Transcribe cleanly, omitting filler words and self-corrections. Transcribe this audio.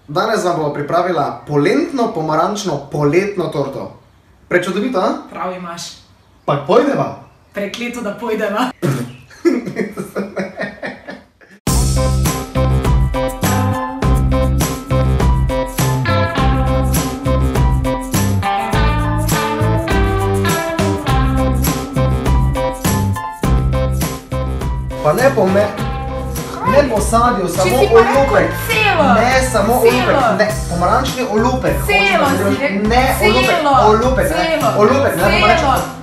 Danes vam bomo pripravila polentno pomarančno poletno torto. Prečudovito, a? Prav imaš. Pa pojdeva. Prekleto, da pojdeva. Pa ne po sadju, samo olupek. Ne, samo olupek. Ne, pomarančni olupek. Celo si rekel. Ne, olupek. Olupek, ne pomarančni.